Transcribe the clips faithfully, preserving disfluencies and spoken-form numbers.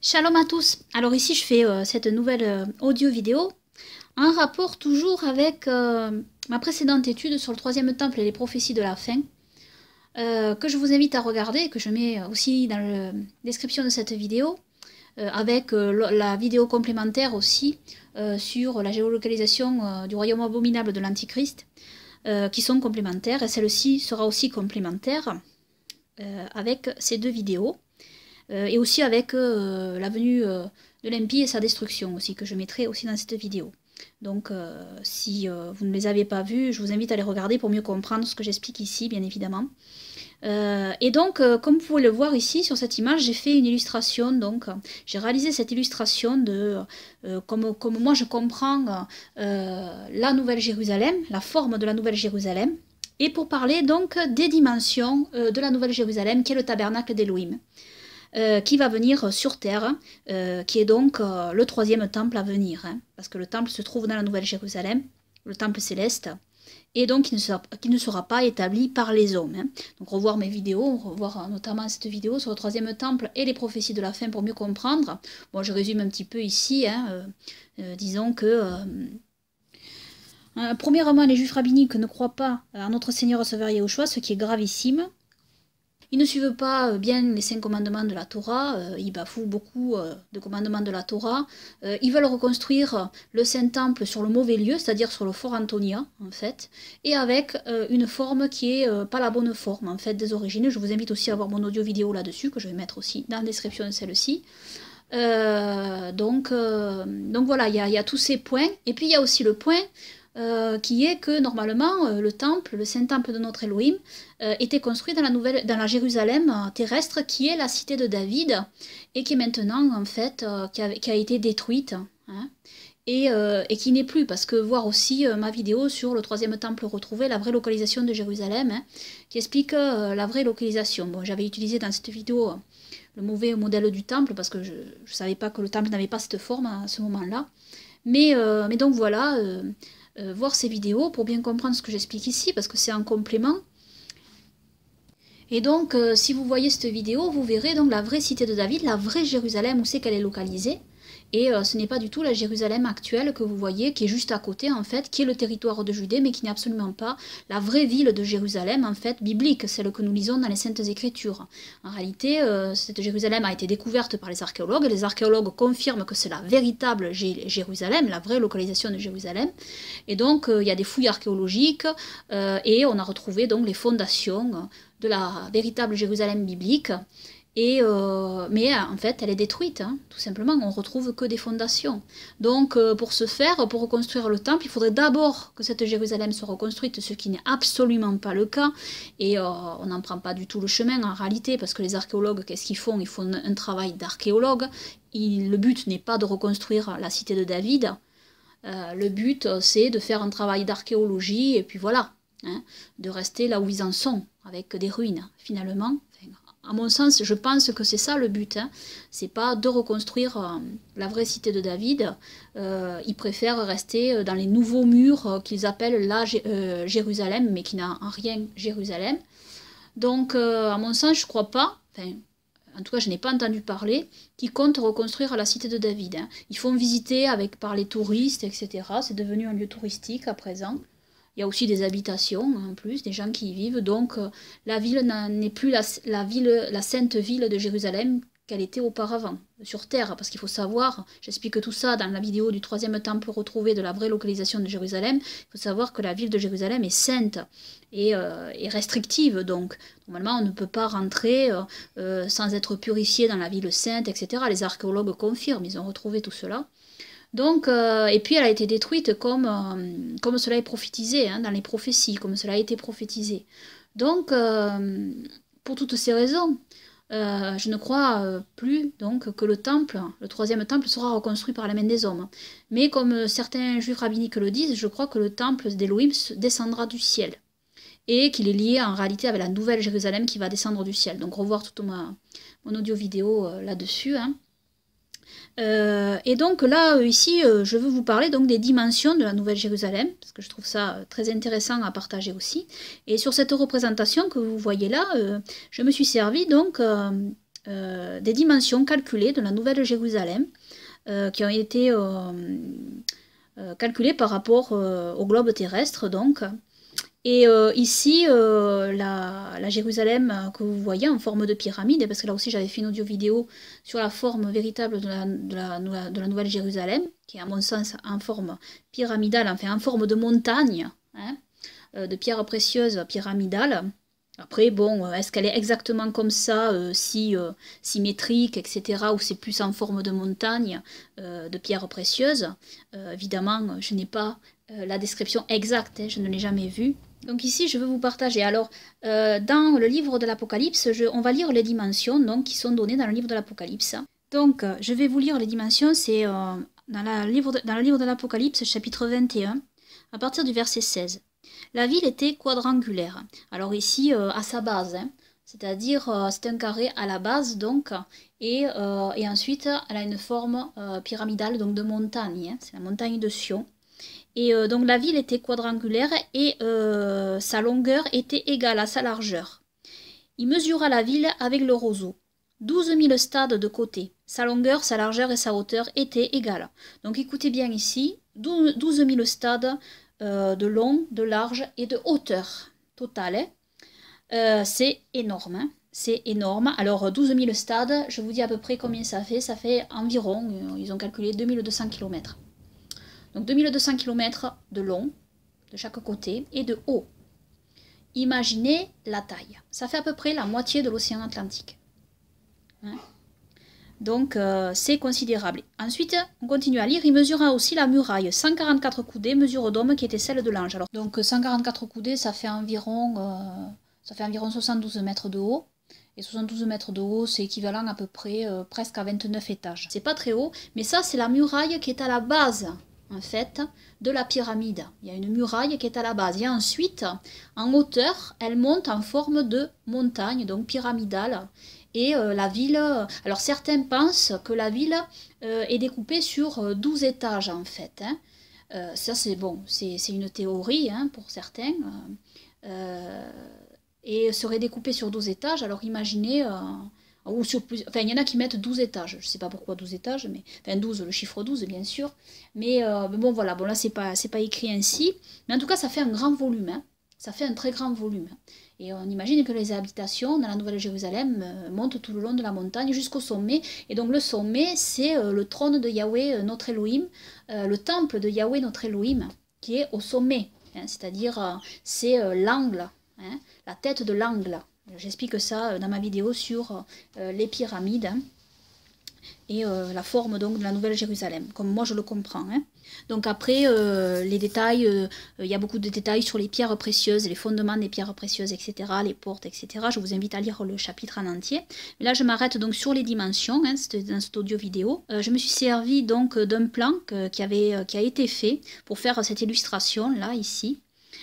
Shalom à tous. Alors ici je fais euh, cette nouvelle euh, audio-vidéo en rapport toujours avec euh, ma précédente étude sur le troisième temple et les prophéties de la fin, euh, que je vous invite à regarder et que je mets aussi dans la description de cette vidéo, euh, avec euh, la vidéo complémentaire aussi euh, sur la géolocalisation euh, du royaume abominable de l'Antichrist, euh, qui sont complémentaires, et celle-ci sera aussi complémentaire euh, avec ces deux vidéos. Euh, et aussi avec euh, la venue euh, de l'impie et sa destruction aussi, que je mettrai aussi dans cette vidéo. Donc euh, si euh, vous ne les avez pas vues, je vous invite à les regarder pour mieux comprendre ce que j'explique ici, bien évidemment. Euh, et donc, euh, comme vous pouvez le voir ici sur cette image, j'ai fait une illustration, donc j'ai réalisé cette illustration de euh, comme, comme moi je comprends euh, la Nouvelle Jérusalem, la forme de la Nouvelle Jérusalem, et pour parler donc des dimensions euh, de la Nouvelle Jérusalem, qui est le tabernacle d'Élohim. Euh, qui va venir sur terre, euh, qui est donc euh, le troisième temple à venir, hein, parce que le temple se trouve dans la Nouvelle Jérusalem, le temple céleste, et donc qui ne sera, qui ne sera pas établi par les hommes. Hein. Donc revoir mes vidéos, revoir notamment cette vidéo sur le troisième temple et les prophéties de la fin pour mieux comprendre. Bon, je résume un petit peu ici, hein, euh, euh, disons que... Euh, euh, premièrement, les juifs rabbiniques ne croient pas à notre Seigneur Sauveur Yahushua, ce qui est gravissime. Ils ne suivent pas bien les cinq commandements de la Torah, euh, ils bafouent beaucoup euh, de commandements de la Torah. Euh, ils veulent reconstruire le Saint-Temple sur le mauvais lieu, c'est-à-dire sur le fort Antonia, en fait, et avec euh, une forme qui est euh, pas la bonne forme, en fait, des origines. Je vous invite aussi à voir mon audio vidéo là-dessus, que je vais mettre aussi dans la description de celle-ci. Euh, donc, euh, donc voilà, il y, y a tous ces points. Et puis il y a aussi le point... Euh, qui est que normalement euh, le temple, le Saint-Temple de notre Elohim, euh, était construit dans la, nouvelle, dans la Jérusalem euh, terrestre, qui est la cité de David, et qui est maintenant, en fait, euh, qui, a, qui a été détruite, hein, et, euh, et qui n'est plus, parce que voir aussi euh, ma vidéo sur le troisième temple retrouvé, la vraie localisation de Jérusalem, hein, qui explique euh, la vraie localisation. Bon, j'avais utilisé dans cette vidéo euh, le mauvais modèle du temple, parce que je ne savais pas que le temple n'avait pas cette forme à ce moment-là. Mais, euh, mais donc voilà... Euh, Euh, voir ces vidéos pour bien comprendre ce que j'explique ici, parce que c'est un complément. Et donc, euh, si vous voyez cette vidéo, vous verrez donc la vraie cité de David, la vraie Jérusalem, où c'est qu'elle est localisée. Et euh, ce n'est pas du tout la Jérusalem actuelle que vous voyez, qui est juste à côté, en fait, qui est le territoire de Judée, mais qui n'est absolument pas la vraie ville de Jérusalem, en fait, biblique, celle que nous lisons dans les Saintes Écritures. En réalité, euh, cette Jérusalem a été découverte par les archéologues, et les archéologues confirment que c'est la véritable Jé Jérusalem, la vraie localisation de Jérusalem. Et donc, euh, il y a des fouilles archéologiques, euh, et on a retrouvé donc les fondations de la véritable Jérusalem biblique. Et euh, mais en fait, elle est détruite, hein, tout simplement, on retrouve que des fondations. Donc, euh, pour ce faire, pour reconstruire le temple, il faudrait d'abord que cette Jérusalem soit reconstruite, ce qui n'est absolument pas le cas. Et euh, on n'en prend pas du tout le chemin, en réalité, parce que les archéologues, qu'est-ce qu'ils font? Ils font un travail d'archéologue. Le but n'est pas de reconstruire la cité de David. Euh, le but, c'est de faire un travail d'archéologie, et puis voilà, hein, de rester là où ils en sont, avec des ruines, finalement. À mon sens, je pense que c'est ça le but. Hein. C'est pas de reconstruire euh, la vraie cité de David. Euh, ils préfèrent rester dans les nouveaux murs euh, qu'ils appellent la euh, Jérusalem, mais qui n'a en rien Jérusalem. Donc, euh, à mon sens, je crois pas. Enfin, en tout cas, je n'ai pas entendu parler qu'ils comptent reconstruire la cité de David. Hein. Ils font visiter avec par les touristes, et cetera. C'est devenu un lieu touristique à présent. Il y a aussi des habitations, en plus, des gens qui y vivent. Donc, euh, la ville n'est plus la, la, ville, la sainte ville de Jérusalem qu'elle était auparavant, sur terre. Parce qu'il faut savoir, j'explique tout ça dans la vidéo du troisième temple retrouvé de la vraie localisation de Jérusalem, il faut savoir que la ville de Jérusalem est sainte et, euh, et restrictive. Donc, normalement, on ne peut pas rentrer euh, euh, sans être purifié dans la ville sainte, et cetera. Les archéologues confirment, ils ont retrouvé tout cela. Donc, euh, et puis elle a été détruite comme, euh, comme cela est prophétisé, hein, dans les prophéties, comme cela a été prophétisé. Donc, euh, pour toutes ces raisons, euh, je ne crois euh, plus donc, que le temple, le troisième temple, sera reconstruit par la main des hommes. Mais comme certains juifs rabbiniques le disent, je crois que le temple d'Élohim descendra du ciel. Et qu'il est lié en réalité avec la nouvelle Jérusalem qui va descendre du ciel. Donc, revoir toute ma, mon audio vidéo euh, là-dessus, hein. Euh, et donc là, euh, ici, euh, je veux vous parler donc des dimensions de la Nouvelle Jérusalem, parce que je trouve ça euh, très intéressant à partager aussi. Et sur cette représentation que vous voyez là, euh, je me suis servi donc euh, euh, des dimensions calculées de la Nouvelle Jérusalem euh, qui ont été euh, euh, calculées par rapport euh, au globe terrestre donc. Et euh, ici, euh, la, la Jérusalem que vous voyez en forme de pyramide, parce que là aussi j'avais fait une audio vidéo sur la forme véritable de la, de la, de la Nouvelle Jérusalem, qui est à mon sens en forme pyramidale, enfin en forme de montagne, hein, euh, de pierres précieuses pyramidales. Après, bon, est-ce qu'elle est exactement comme ça, euh, si euh, symétrique, et cetera, ou c'est plus en forme de montagne, euh, de pierres précieuses? euh, Évidemment, je n'ai pas euh, la description exacte, hein, je ne l'ai jamais vue. Donc ici, je veux vous partager. Alors, euh, dans le livre de l'Apocalypse, on va lire les dimensions donc, qui sont données dans le livre de l'Apocalypse. Donc, euh, je vais vous lire les dimensions, c'est euh, dans, la livre de, dans le livre de l'Apocalypse, chapitre vingt et un, à partir du verset seize. La ville était quadrangulaire. Alors ici, euh, à sa base, hein, c'est-à-dire euh, c'est un carré à la base, donc, et, euh, et ensuite, elle a une forme euh, pyramidale, donc de montagne. Hein, c'est la montagne de Sion. Et euh, donc la ville était quadrangulaire et euh, sa longueur était égale à sa largeur. Il mesura la ville avec le roseau. douze mille stades de côté. Sa longueur, sa largeur et sa hauteur étaient égales. Donc écoutez bien ici, douze mille stades euh, de long, de large et de hauteur totale. Hein. Euh, c'est énorme. Hein. C'est énorme. Alors douze mille stades, je vous dis à peu près combien ça fait. Ça fait environ, euh, ils ont calculé deux mille deux cents kilomètres. Donc deux mille deux cents kilomètres de long, de chaque côté, et de haut. Imaginez la taille. Ça fait à peu près la moitié de l'océan Atlantique. Hein? Donc euh, c'est considérable. Ensuite, on continue à lire. Il mesura aussi la muraille. cent quarante-quatre coudées, mesure d'homme qui était celle de l'ange. Alors, donc cent quarante-quatre coudées, ça fait environ, euh, ça fait environ soixante-douze mètres de haut. Et soixante-douze mètres de haut, c'est équivalent à peu près euh, presque à vingt-neuf étages. C'est pas très haut, mais ça c'est la muraille qui est à la base en fait, de la pyramide. Il y a une muraille qui est à la base. Et ensuite, en hauteur, elle monte en forme de montagne, donc pyramidale. Et euh, la ville... Alors, certains pensent que la ville euh, est découpée sur douze étages, en fait. Hein. Euh, ça, c'est bon, c'est une théorie, hein, pour certains. Euh, et serait découpée sur douze étages. Alors, imaginez... Euh, ou sur plus... Enfin, il y en a qui mettent douze étages. Je ne sais pas pourquoi douze étages, mais... Enfin, douze, le chiffre douze, bien sûr. Mais, euh, mais bon, voilà. Bon, là, c'est pas, c'est pas écrit ainsi. Mais en tout cas, ça fait un grand volume. Hein. Ça fait un très grand volume. Et on imagine que les habitations dans la Nouvelle-Jérusalem euh, montent tout le long de la montagne jusqu'au sommet. Et donc, le sommet, c'est euh, le trône de Yahweh, euh, notre Elohim, euh, le temple de Yahweh, notre Elohim, qui est au sommet. Hein. C'est-à-dire, euh, c'est euh, l'angle, hein, la tête de l'angle. J'explique ça dans ma vidéo sur euh, les pyramides hein, et euh, la forme donc de la Nouvelle-Jérusalem, comme moi je le comprends. Hein. Donc après, euh, les détails, il euh, y a beaucoup de détails sur les pierres précieuses, les fondements des pierres précieuses, et cetera, les portes, et cetera. Je vous invite à lire le chapitre en entier. Mais là, je m'arrête donc sur les dimensions, hein, dans cette audio vidéo. Euh, je me suis servi donc d'un plan que, qui, avait, qui a été fait pour faire cette illustration-là, ici.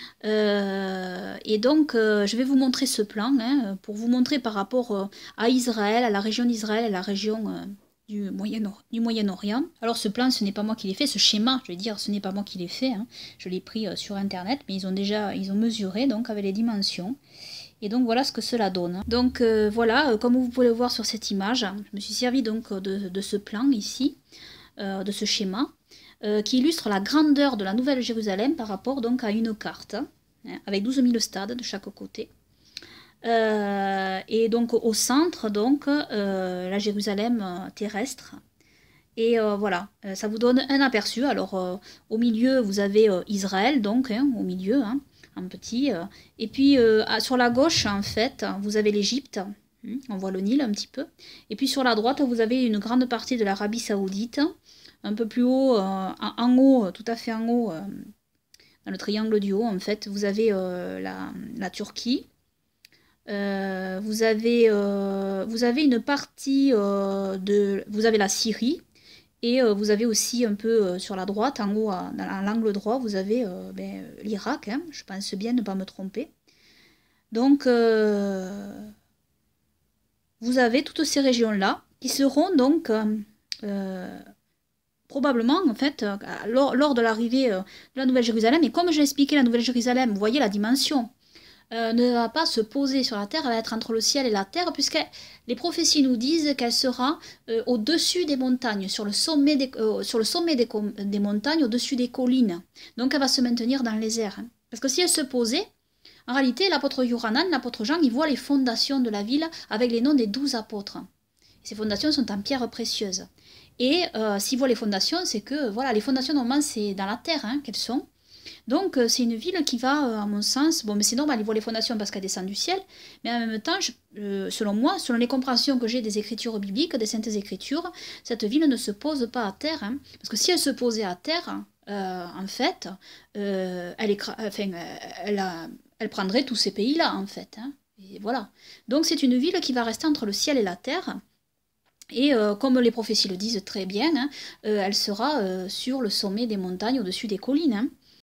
Euh, et donc, euh, je vais vous montrer ce plan, hein, pour vous montrer par rapport euh, à Israël, à la région d'Israël, à la région euh, du Moyen-Orient. Moyen Alors, ce plan, ce n'est pas moi qui l'ai fait, ce schéma, je veux dire, ce n'est pas moi qui l'ai fait, hein, je l'ai pris euh, sur Internet, mais ils ont déjà ils ont mesuré, donc, avec les dimensions. Et donc, voilà ce que cela donne. Donc, euh, voilà, euh, comme vous pouvez le voir sur cette image, je me suis servi donc de, de ce plan ici, euh, de ce schéma. Euh, qui illustre la grandeur de la Nouvelle-Jérusalem par rapport donc à une carte, hein, avec douze mille stades de chaque côté. Euh, et donc au centre, donc, euh, la Jérusalem terrestre. Et euh, voilà, ça vous donne un aperçu. Alors euh, au milieu, vous avez euh, Israël, donc, hein, au milieu, hein, en petit. Euh, et puis euh, sur la gauche, en fait, vous avez l'Égypte. Hein, on voit le Nil un petit peu. Et puis sur la droite, vous avez une grande partie de l'Arabie Saoudite. Un peu plus haut, euh, en haut, tout à fait en haut, euh, dans le triangle du haut, en fait, vous avez euh, la, la Turquie. Euh, vous, avez, euh, vous avez une partie euh, de... Vous avez la Syrie. Et euh, vous avez aussi un peu euh, sur la droite, en haut, à, dans l'angle droit, vous avez euh, ben, l'Irak. Hein, je pense bien ne pas me tromper. Donc, euh, vous avez toutes ces régions-là qui seront donc... Euh, probablement, en fait, euh, lors, lors de l'arrivée euh, de la Nouvelle-Jérusalem, et comme j'ai expliqué la Nouvelle-Jérusalem, vous voyez la dimension, euh, ne va pas se poser sur la terre, elle va être entre le ciel et la terre, puisque les prophéties nous disent qu'elle sera euh, au-dessus des montagnes, sur le sommet des, euh, sur le sommet des, des montagnes, au-dessus des collines. Donc elle va se maintenir dans les airs. Hein. Parce que si elle se posait, en réalité, l'apôtre Yohanan, l'apôtre Jean, il voit les fondations de la ville avec les noms des douze apôtres. Ces fondations sont en pierre précieuse. Et euh, s'il voit les fondations, c'est que voilà, les fondations, normalement, c'est dans la terre hein, qu'elles sont. Donc, euh, c'est une ville qui va, euh, à mon sens, bon, mais c'est normal, il voit les fondations parce qu'elle descend du ciel, mais en même temps, je, euh, selon moi, selon les compréhensions que j'ai des écritures bibliques, des saintes écritures, cette ville ne se pose pas à terre. Hein, parce que si elle se posait à terre, euh, en fait, euh, elle, écra- enfin, elle, a, elle prendrait tous ces pays-là, en fait. Hein, et voilà. Donc, c'est une ville qui va rester entre le ciel et la terre. Et euh, comme les prophéties le disent très bien, hein, euh, elle sera euh, sur le sommet des montagnes, au-dessus des collines. Hein.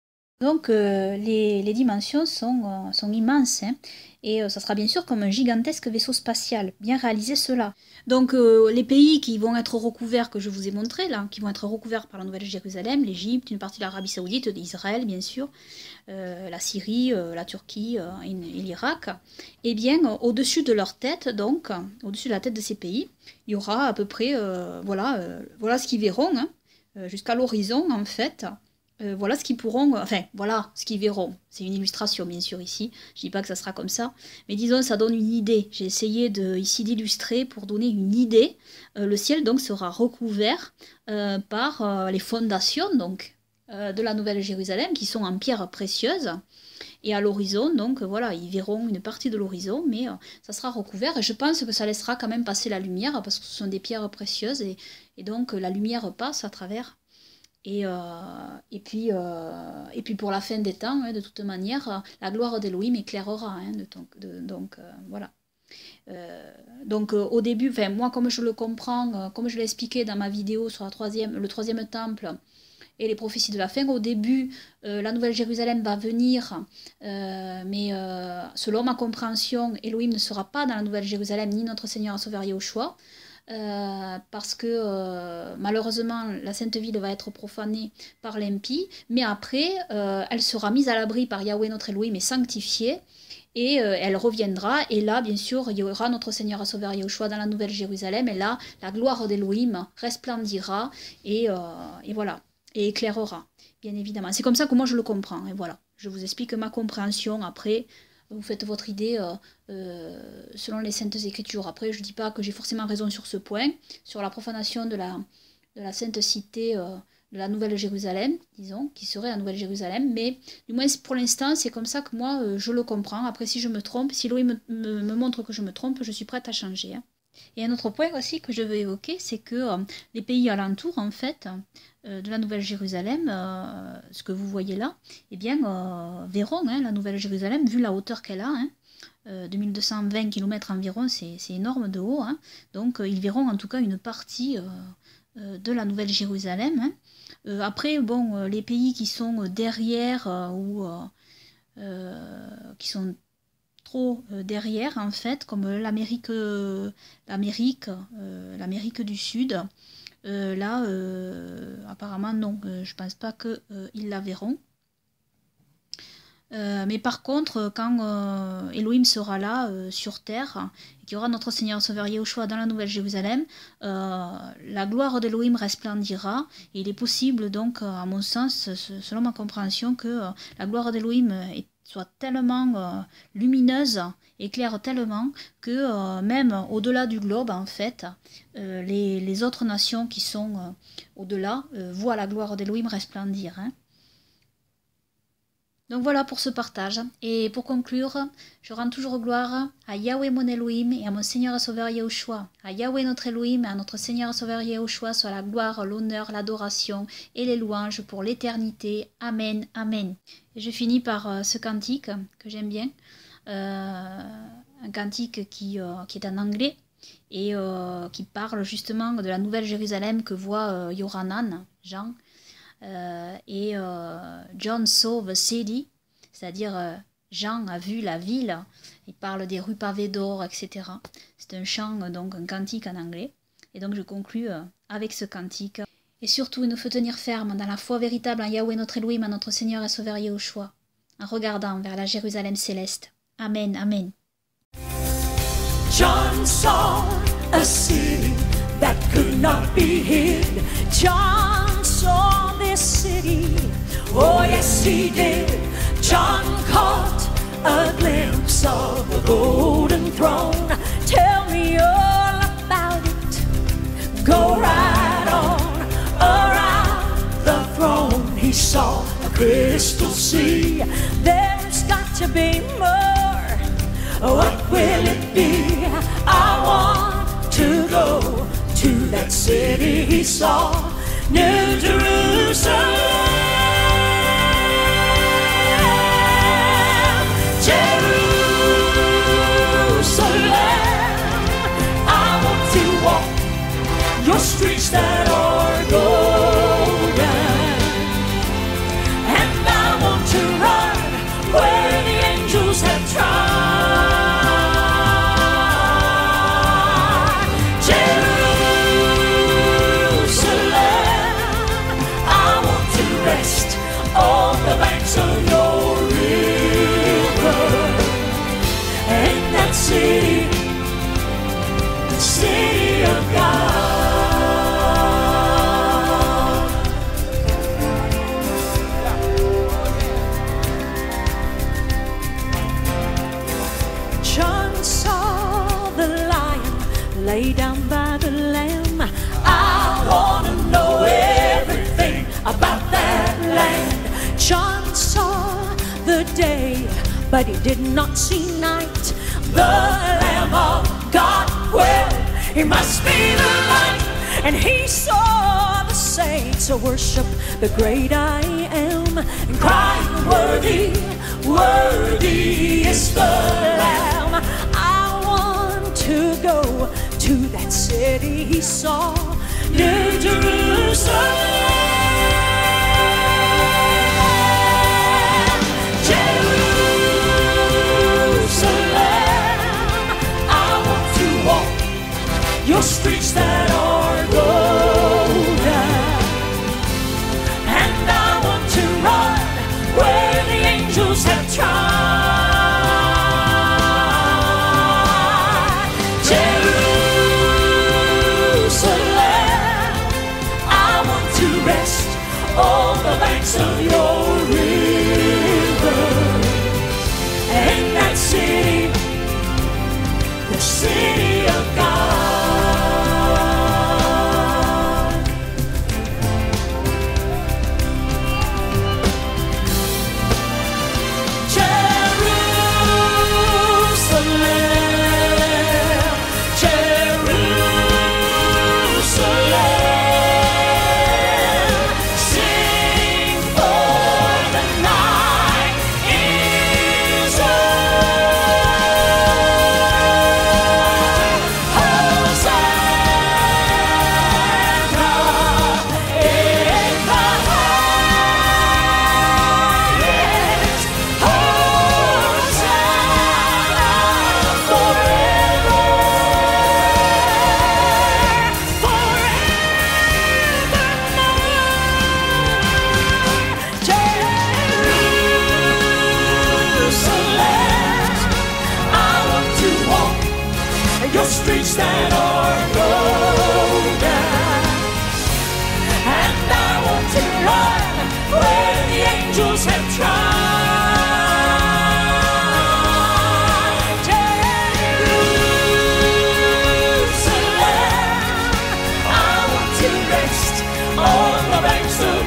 Donc euh, les, les dimensions sont, euh, sont immenses. Hein, et euh, ça sera bien sûr comme un gigantesque vaisseau spatial, bien réalisé cela. Donc euh, les pays qui vont être recouverts, que je vous ai montré là, qui vont être recouverts par la Nouvelle Jérusalem, l'Égypte, une partie de l'Arabie Saoudite, d'Israël bien sûr, euh, la Syrie, euh, la Turquie euh, et, et l'Irak, eh bien euh, au-dessus de leur tête, donc, au-dessus de la tête de ces pays, il y aura à peu près, euh, voilà, euh, voilà ce qu'ils verront, hein, euh, jusqu'à l'horizon en fait. Euh, voilà ce qu'ils pourront, enfin voilà ce qu'ils verront. C'est une illustration bien sûr ici. Je dis pas que ça sera comme ça, mais disons ça donne une idée. J'ai essayé de ici d'illustrer pour donner une idée. Euh, le ciel donc sera recouvert euh, par euh, les fondations donc euh, de la Nouvelle Jérusalem qui sont en pierre précieuse. Et à l'horizon, donc voilà, ils verront une partie de l'horizon, mais euh, ça sera recouvert. Et je pense que ça laissera quand même passer la lumière parce que ce sont des pierres précieuses et, et donc la lumière passe à travers. Et, euh, et, puis, euh, et puis pour la fin des temps, hein, de toute manière, euh, la gloire d'Elohim éclairera. Hein, de ton, de, donc euh, voilà. Euh, donc euh, au début, moi comme je le comprends, euh, comme je l'ai expliqué dans ma vidéo sur la troisième, le troisième temple et les prophéties de la fin, au début, euh, la Nouvelle Jérusalem va venir, euh, mais euh, selon ma compréhension, Elohim ne sera pas dans la Nouvelle Jérusalem, ni notre Seigneur et Sauveur Yahushua. Euh, parce que euh, malheureusement la Sainte Ville va être profanée par l'impie, mais après euh, elle sera mise à l'abri par Yahweh notre Elohim et sanctifiée, et euh, elle reviendra, et là bien sûr il y aura notre Seigneur et Sauveur Yahushua dans la Nouvelle Jérusalem, et là la gloire d'Elohim resplendira, et, euh, et voilà, et éclairera, bien évidemment. C'est comme ça que moi je le comprends, et voilà, je vous explique ma compréhension après. Vous faites votre idée euh, euh, selon les Saintes Écritures. Après, je ne dis pas que j'ai forcément raison sur ce point, sur la profanation de la, de la Sainte Cité euh, de la Nouvelle Jérusalem, disons, qui serait la Nouvelle Jérusalem, mais du moins pour l'instant, c'est comme ça que moi, euh, je le comprends. Après, si je me trompe, si Louis me, me, me montre que je me trompe, je suis prête à changer. Hein. Et un autre point aussi que je veux évoquer, c'est que euh, les pays alentours, en fait, euh, de la Nouvelle Jérusalem, euh, ce que vous voyez là, eh bien, euh, verront hein, la Nouvelle Jérusalem, vu la hauteur qu'elle a, hein, euh, deux mille deux cent vingt kilomètres environ, c'est énorme de haut, hein, donc euh, ils verront en tout cas une partie euh, euh, de la Nouvelle Jérusalem. Hein. Euh, après, bon, euh, les pays qui sont derrière euh, ou euh, euh, qui sont trop euh, derrière en fait, comme l'Amérique, euh, l'Amérique, euh, l'Amérique du Sud. Euh, là, euh, apparemment non, euh, je pense pas qu'ils euh, la verront. Euh, mais par contre, quand euh, Elohim sera là euh, sur terre, et qu'il y aura notre Seigneur Sauveur Yahushua dans la Nouvelle Jérusalem, euh, la gloire d'Elohim resplendira. Et il est possible donc, à mon sens, selon ma compréhension, que euh, la gloire d'Elohim est soit tellement euh, lumineuse, éclaire tellement que euh, même au-delà du globe, en fait, euh, les, les autres nations qui sont euh, au-delà euh, voient la gloire d'Elohim resplendir. Hein. Donc voilà pour ce partage. Et pour conclure, je rends toujours gloire à Yahweh mon Elohim et à mon Seigneur et Sauveur Yahushua. À Yahweh notre Elohim et à notre Seigneur et Sauveur Yahushua soit la gloire, l'honneur, l'adoration et les louanges pour l'éternité. Amen, amen. Et je finis par euh, ce cantique que j'aime bien. Euh, un cantique qui, euh, qui est en anglais et euh, qui parle justement de la Nouvelle Jérusalem que voit euh, Yohanan, Jean. Euh, et euh, John saw the city, c'est-à-dire euh, Jean a vu la ville, il parle des rues pavées d'or, et cetera. C'est un chant, donc un cantique en anglais. Et donc je conclus euh, avec ce cantique. Et surtout, il nous faut tenir ferme dans la foi véritable en Yahweh notre Elohim, à notre Seigneur et Sauveur Yahushua, en regardant vers la Jérusalem céleste. Amen, amen. John saw a city that could not be hid. John saw this city, oh yes he did. John caught a glimpse of the golden throne. Tell me all about it. Go right on around the throne. He saw a crystal sea. There's got to be more. What will it be? I want to go to that city he saw, New Jerusalem. I want to walk your streets that are golden, and I want to run where the angels have trod. Jerusalem, I want to rest on the banks of your river. And that city, the city of God. John saw the lion lay down by the lamb. I want to know everything about that land. John saw the day, but he did not see night. The Lamb of God, well, he must be the light. And he saw the saints worship the great I am, and crying, worthy, worthy is the Lamb. I want to go to that city he saw, New Jerusalem. Your streets that are golden, and I want to run where the angels have trod. Jerusalem, I want to rest on the banks of your river. And that city, the city of God. Streets that are golden, and I want to run where the angels have tried. Jerusalem, I want to rest on the banks of